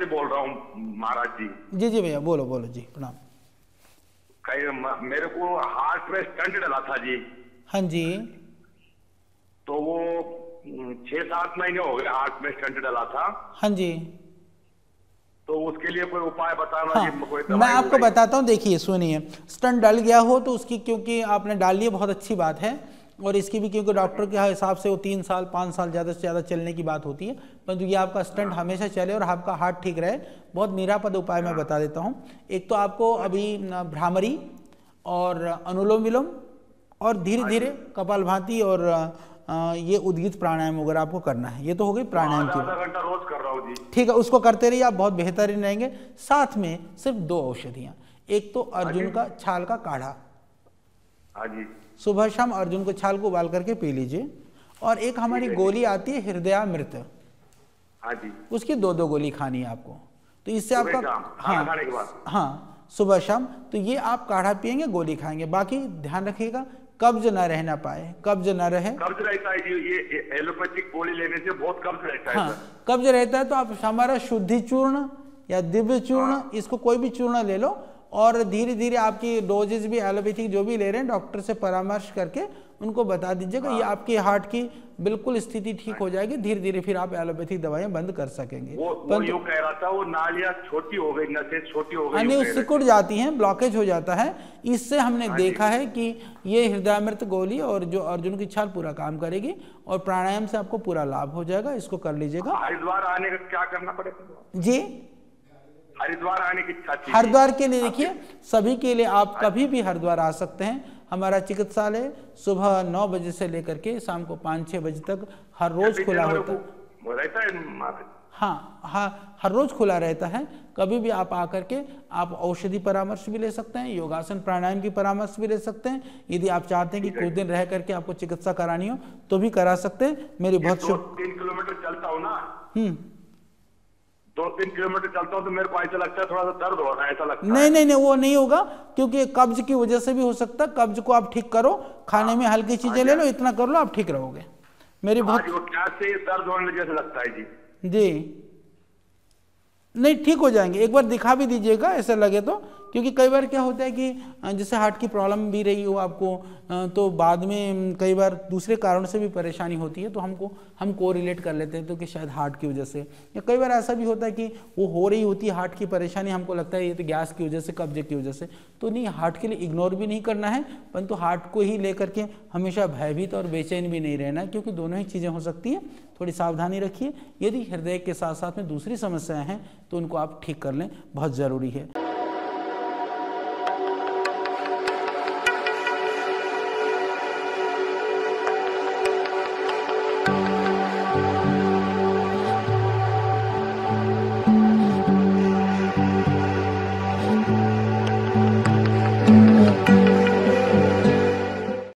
बोल रहा हूँ महाराज जी। जी जी भैया, बोलो बोलो जी, प्रणाम। मेरे को हार्ट में स्टंट डला था जी। हाँ जी। तो वो 6-7 महीने हो गए हार्ट में स्टंट डला था। हाँ जी। तो उसके लिए कोई उपाय बताना हाँ, जी, कोई मैं दवाई आपको बताता हूँ। देखिए सुनिए, स्टंट डल गया हो तो उसकी, क्योंकि आपने डाल लिया बहुत अच्छी बात है, और इसकी भी क्योंकि डॉक्टर के हिसाब से वो 3 साल 5 साल ज़्यादा से ज़्यादा चलने की बात होती है, परंतु ये आपका स्टंट हमेशा चले और आपका हार्ट ठीक रहे। बहुत निरापद उपाय मैं बता देता हूँ। एक तो आपको अभी भ्रामरी और अनुलोम विलोम और धीरे धीरे कपालभाति और ये उद्गीत प्राणायाम वगैरह आपको करना है। ये तो हो गई प्राणायाम की आधा बात। घंटा रोज कर रहा हूँ जी। ठीक है, उसको करते रहिए, आप बहुत बेहतरीन रहेंगे। साथ में सिर्फ 2 औषधियाँ, एक तो अर्जुन का छाल का काढ़ा, हाँ जी, सुबह शाम अर्जुन को छाल को उबाल करके पी लीजिए, और एक हमारी गोली आती है हृदयामृत, हाँ जी, उसकी 2-2 गोली खानी है आपको। तो इससे आपका, खाना खाने के बाद, हाँ सुबह शाम, तो ये आप काढ़ा पिएंगे, गोली खाएंगे। बाकी ध्यान रखिएगा कब्ज ना रहना पाए, कब्ज ना रहे। कब्ज रहता है जी, ये एलोपैथिक गोली लेने से बहुत कब्ज रहता है। हाँ, कब्ज रहता है तो आप हमारा शुद्धि चूर्ण या दिव्य चूर्ण, इसको कोई भी चूर्ण ले लो, और धीरे धीरे आपकी डोजेज भी एलोपैथिक जो भी ले रहे हैं डॉक्टर से परामर्श करके उनको बता दीजिएगा। ये आपकी हार्ट की बिल्कुल स्थिति ठीक हो जाएगी। धीरे धीरे फिर आप एलोपैथिक दवाइयां बंद कर सकेंगे। वो यूं कह रहा था, वो नालियां छोटी हो गई, नसें छोटी हो गई, अन्य सिकुड़ जाती हैं, ब्लॉकेज हो जाता है। इससे हमने देखा है कि ये हृदयामृत गोली और जो अर्जुन की छाल पूरा काम करेगी, और प्राणायाम से आपको पूरा लाभ हो जाएगा। इसको कर लीजिएगा। हरिद्वार आने का क्या करना पड़ेगा जी? हरिद्वार आने की इच्छा थी। हरिद्वार के लिए देखिए, सभी के लिए आप कभी भी हरिद्वार आ सकते हैं। हमारा चिकित्सालय सुबह 9 बजे से लेकर के शाम को 5-6 बजे तक हर रोज खुला होता है। हाँ हाँ, हर रोज खुला रहता है। कभी भी आप आकर के आप औषधि परामर्श भी ले सकते हैं, योगासन प्राणायाम की परामर्श भी ले सकते हैं। यदि आप चाहते हैं कि कुछ दिन रह करके आपको चिकित्सा करानी हो तो भी करा सकते हैं। मेरी बहुत 2-3 किलोमीटर चलता हूँ ना, 2-3 किलोमीटर चलता हूँ तो मेरे को ऐसा लगता है थोड़ा सा दर्द हो रहा है, ऐसा लगता है। नहीं नहीं नहीं, वो नहीं होगा, क्योंकि कब्ज की वजह से भी हो सकता है। कब्ज को आप ठीक करो, खाने में हल्की चीजें ले लो, इतना कर लो, आप ठीक रहोगे। मेरी बहुत से दर्द होने जैसे लगता है जी। जी नहीं, ठीक हो जाएंगे। एक बार दिखा भी दीजिएगा ऐसा लगे तो, क्योंकि कई बार क्या होता है कि जैसे हार्ट की प्रॉब्लम भी रही हो आपको, तो बाद में कई बार दूसरे कारण से भी परेशानी होती है, तो हम को रिलेट कर लेते हैं तो कि शायद हार्ट की वजह से, या कई बार ऐसा भी होता है कि वो हो रही होती है हार्ट की परेशानी, हमको लगता है ये तो गैस की वजह से, कब्जे की वजह से। तो नहीं, हार्ट के लिए इग्नोर भी नहीं करना है, परंतु हार्ट को ही लेकर के हमेशा भयभीत और बेचैन भी नहीं रहना है, क्योंकि दोनों ही चीज़ें हो सकती हैं। थोड़ी सावधानी रखिए। यदि हृदय के साथ साथ में दूसरी समस्याएं हैं तो उनको आप ठीक कर लें, बहुत ज़रूरी है।